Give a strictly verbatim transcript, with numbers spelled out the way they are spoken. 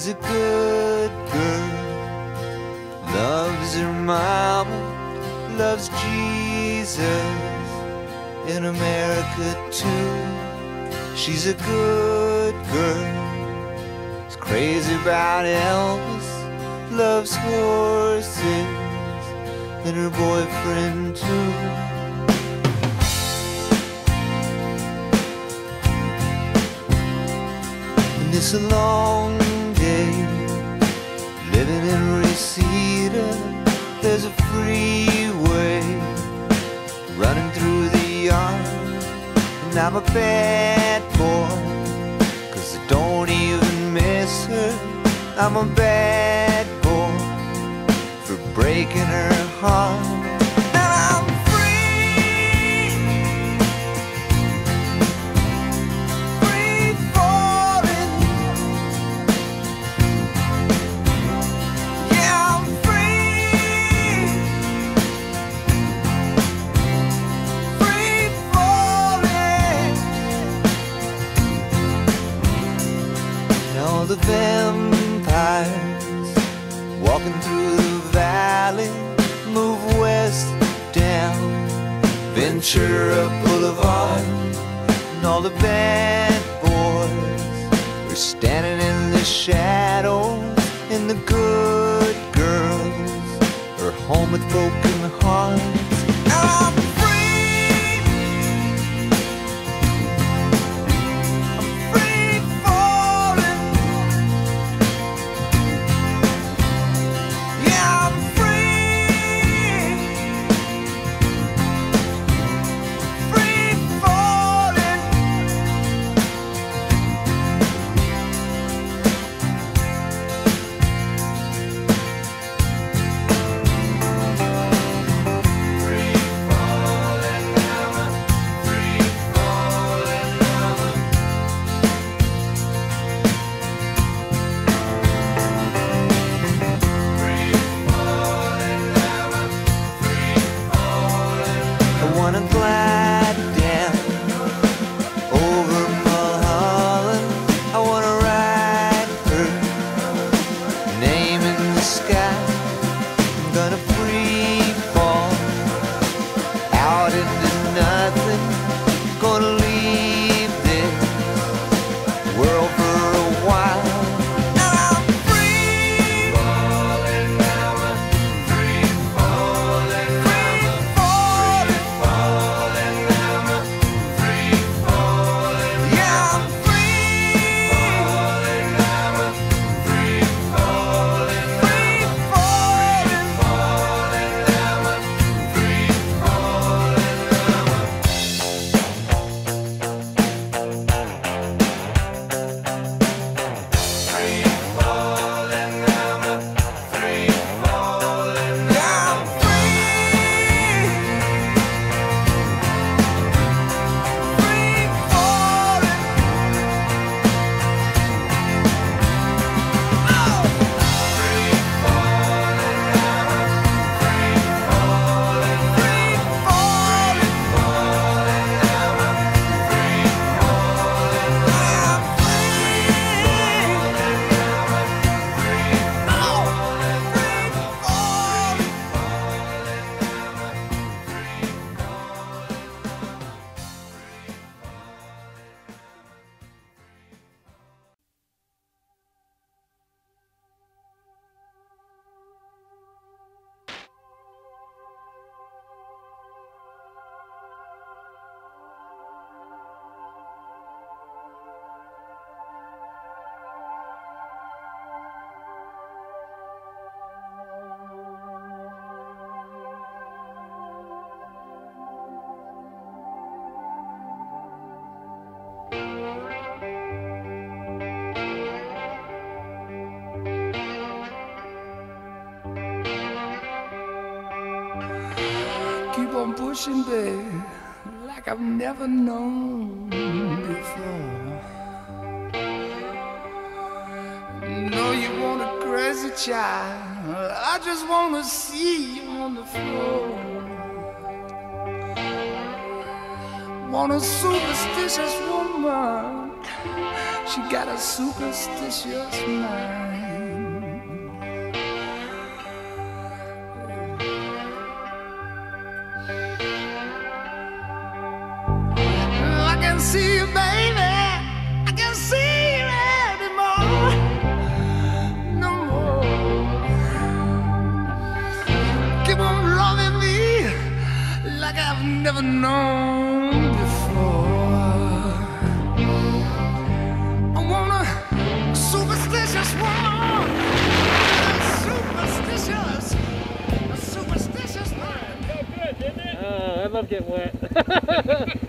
She's a good girl, loves her mama, loves Jesus, in America too. She's a good girl, is crazy about Elvis, loves horses, and her boyfriend too. And it's a long day living in Reseda. There's a freeway running through the yard, and I'm a bad boy, 'cause I don't even miss her. I'm a bad boy for breaking her heart. And I'm free, free falling. Yeah, I'm free, free falling. And all the vampires walking through the valley move west down Ventura Boulevard, and all the bad boys are standing in the shadows, and the good girls are home with broken hearts. I'm free, I'm free falling. Yeah, I'm free, free falling. Free falling now, free falling now. Free falling now, free falling. I wanna glide down over Mulholland. I wanna write her name in the sky. I'm gonna free fall out into nothing. Gonna leave this world for a while. And I'm free falling now, free falling, free falling, falling now, free falling. Yeah, I'm free falling now, free falling, free falling, falling now, free falling now. Free falling now, free falling. Yeah, I'm free, free falling. Oh. Free falling now, free falling, free falling, falling now, free falling. Yeah, I'm free. Keep on pushing, babe, like I've never known before. Know you want a crazy child, I just wanna see you on the floor. Want a superstitious woman, She got a superstitious mind. I can see you, baby. I can see you anymore. No more. Keep on loving me like I've never known before. I want a superstitious woman. A superstitious, a superstitious man. Oh, I love getting wet.